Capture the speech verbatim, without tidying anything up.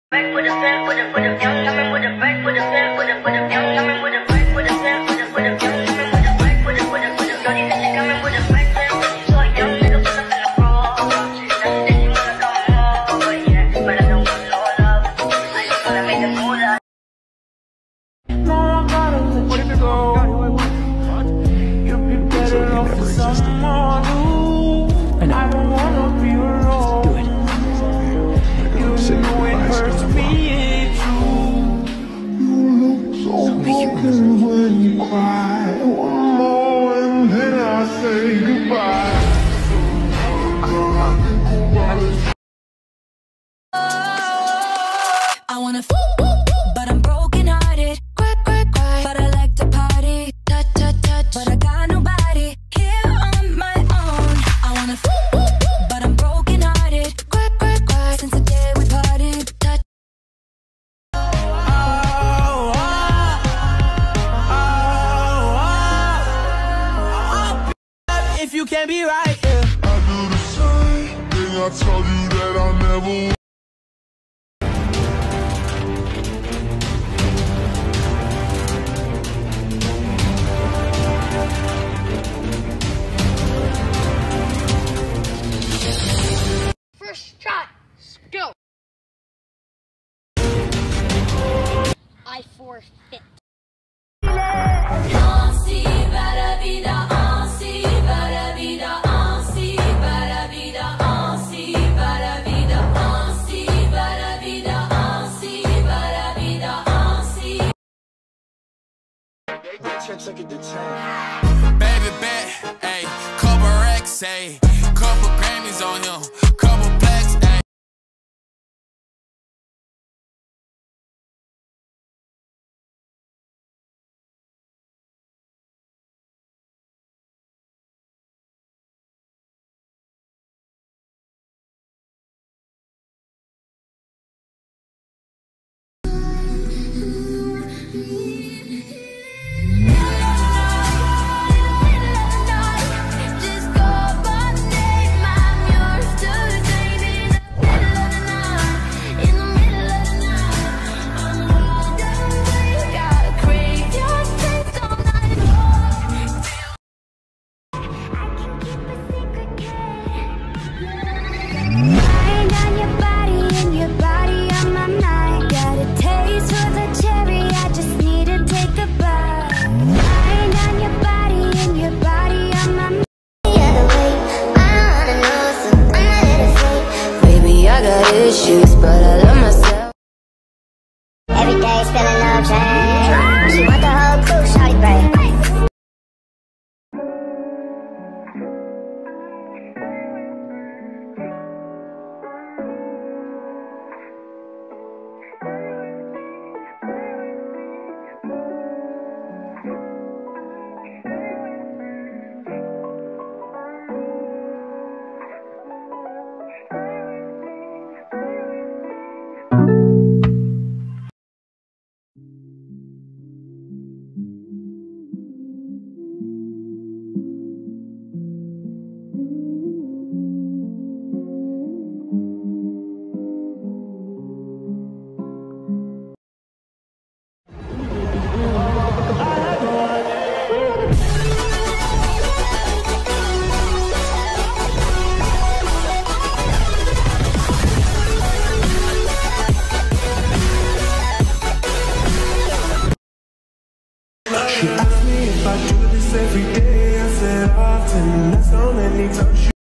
Back with a stand, with a with a young woman with a back with a stand, with a with a young woman with a back with a stand, with a with a young woman with a back with a with a with a dirty nigga coming with a back stand. So a young nigga put up in the floor. She doesn't think you wanna come more, but yeah, but I don't want no love. I just wanna make a moolah. No, I gotta let you go. You'd be better off with someone new. And I don't wanna be alone. Do it. You know it hurts me too. So broken when you cry. One more and then I say goodbye. I wanna f but I'm broken hearted. Cry, cry, cry, but I like to party. Touch, touch, touch, but I got nobody here on my own. I wanna f but I'm broken hearted. Cry, cry, cry, since the day we parted. Touch. If you can't be right, yeah. I do the same thing. I tell you that I never. First shot, go. I forfeit. Baby bet, ayy, couple racks, ayy, couple Grammys on him, couple plaques, ayy. Issues, but I love myself. Every day spilling no change. She want the whole crew, shawty break. She asked me if I do this every day. I said often. That's how many times she